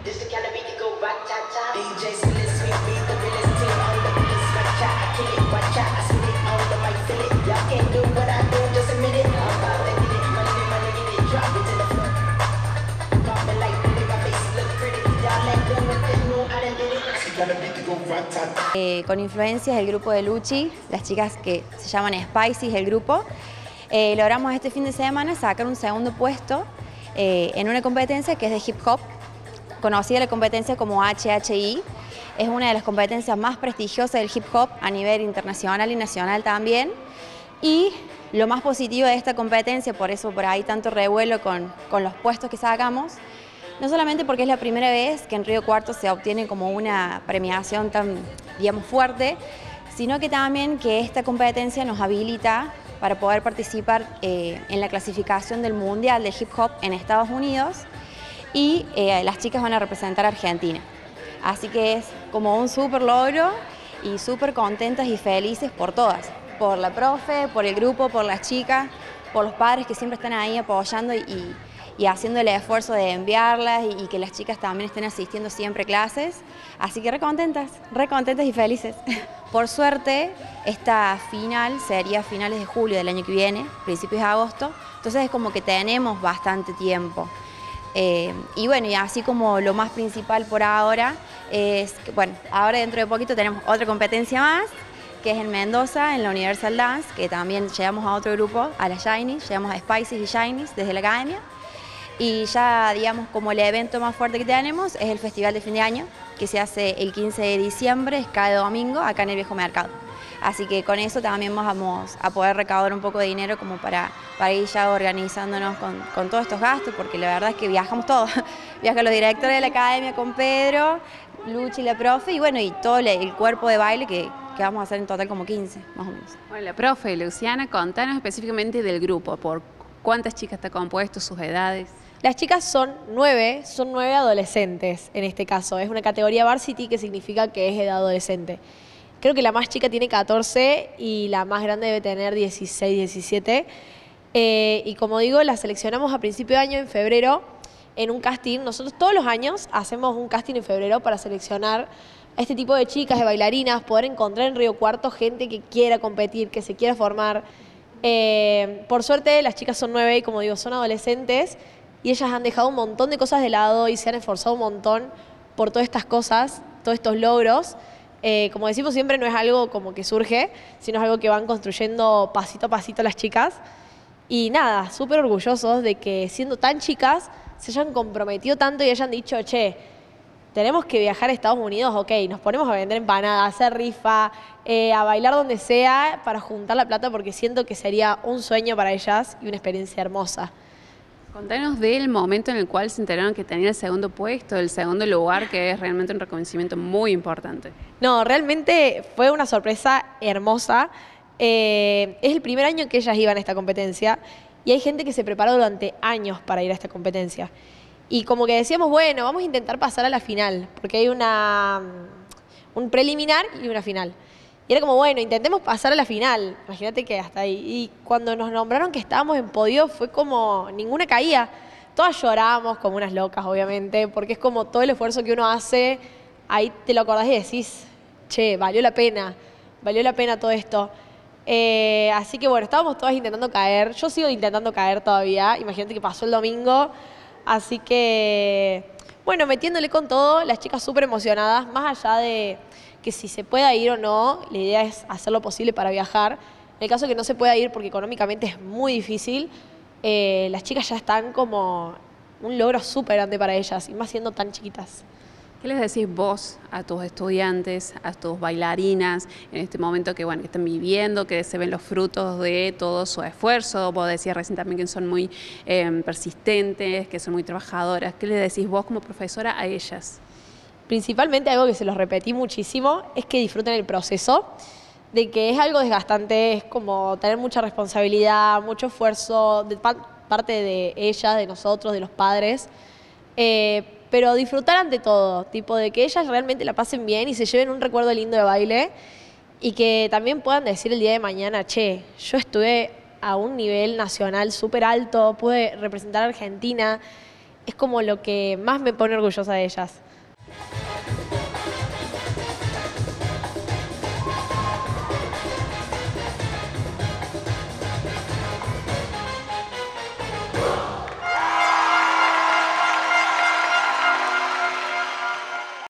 Con influencias del grupo de Luchi, las chicas que se llaman Spices, el grupo, logramos este fin de semana sacar un segundo puesto en una competencia que es de hip hop, conocida la competencia como HHI. Es una de las competencias más prestigiosas del hip hop a nivel internacional y nacional también. Y lo más positivo de esta competencia, por eso por ahí tanto revuelo con los puestos que sacamos, no solamente porque es la primera vez que en Río Cuarto se obtiene como una premiación tan, digamos, fuerte, sino que también que esta competencia nos habilita para poder participar en la clasificación del Mundial de Hip Hop en Estados Unidos y las chicas van a representar a Argentina. Así que es como un súper logro y súper contentas y felices por todas, por la profe, por el grupo, por las chicas, por los padres que siempre están ahí apoyando y haciendo el esfuerzo de enviarlas y que las chicas también estén asistiendo siempre a clases. Así que re contentas y felices. Por suerte, esta final sería a finales de julio del año que viene, principios de agosto, entonces es como que tenemos bastante tiempo. Y bueno, y así como lo más principal por ahora es que, bueno, ahora dentro de poquito tenemos otra competencia más, que es en Mendoza, en la Universal Dance, que también llevamos a otro grupo, a las Shinies, llevamos a Spices y Shinies desde la academia. Y ya, digamos, como el evento más fuerte que tenemos es el Festival de Fin de Año, que se hace el 15 de diciembre, es cada domingo, acá en el Viejo Mercado. Así que con eso también vamos a poder recaudar un poco de dinero como para ir ya organizándonos con todos estos gastos, porque la verdad es que viajamos todos. Viajan los directores de la academia con Pedro, Luchi, la profe, y bueno, y todo el cuerpo de baile que vamos a hacer en total como 15, más o menos. Bueno, la profe, Luciana, contanos específicamente del grupo, por cuántas chicas está compuesto, sus edades. Las chicas son nueve adolescentes en este caso. Es una categoría varsity que significa que es edad adolescente. Creo que la más chica tiene 14 y la más grande debe tener 16, 17. Y como digo, las seleccionamos a principio de año, en febrero, en un casting. Nosotros todos los años hacemos un casting en febrero para seleccionar a este tipo de chicas, de bailarinas, poder encontrar en Río Cuarto gente que quiera competir, que se quiera formar. Por suerte, las chicas son 9 y como digo, son adolescentes. Y ellas han dejado un montón de cosas de lado y se han esforzado un montón por todas estas cosas, todos estos logros. Como decimos siempre, no es algo como que surge, sino es algo que van construyendo pasito a pasito las chicas. Y nada, súper orgullosos de que siendo tan chicas se hayan comprometido tanto y hayan dicho, che, tenemos que viajar a Estados Unidos, ok, nos ponemos a vender empanadas, a hacer rifa, a bailar donde sea para juntar la plata porque siento que sería un sueño para ellas y una experiencia hermosa. Contanos del momento en el cual se enteraron que tenía el segundo puesto, el segundo lugar, que es realmente un reconocimiento muy importante. No, realmente fue una sorpresa hermosa. Es el primer año que ellas iban a esta competencia y hay gente que se preparó durante años para ir a esta competencia. Y como que decíamos, bueno, vamos a intentar pasar a la final, porque hay un preliminar y una final. Y era como, bueno, intentemos pasar a la final. Imagínate que hasta ahí. Y cuando nos nombraron que estábamos en podio, fue como ninguna caía. Todas llorábamos como unas locas, obviamente, porque es como todo el esfuerzo que uno hace, ahí te lo acordás y decís, che, valió la pena todo esto. Así que bueno, estábamos todas intentando caer. Yo sigo intentando caer todavía. Imagínate que pasó el domingo. Así que, bueno, metiéndole con todo, las chicas súper emocionadas, más allá de que si se pueda ir o no, la idea es hacer lo posible para viajar. En el caso que no se pueda ir porque económicamente es muy difícil, las chicas ya están como un logro súper grande para ellas, y más siendo tan chiquitas. ¿Qué les decís vos a tus estudiantes, a tus bailarinas, en este momento que, bueno, que están viviendo, que se ven los frutos de todo su esfuerzo? Vos decías recién también que son muy persistentes, que son muy trabajadoras. ¿Qué les decís vos como profesora a ellas? Principalmente algo que se los repetí muchísimo es que disfruten el proceso, de que es algo desgastante, es como tener mucha responsabilidad, mucho esfuerzo de parte de ellas, de nosotros, de los padres, pero disfrutar ante todo, tipo de que ellas realmente la pasen bien y se lleven un recuerdo lindo de baile y que también puedan decir el día de mañana, che, yo estuve a un nivel nacional súper alto, pude representar a Argentina. es como lo que más me pone orgullosa de ellas.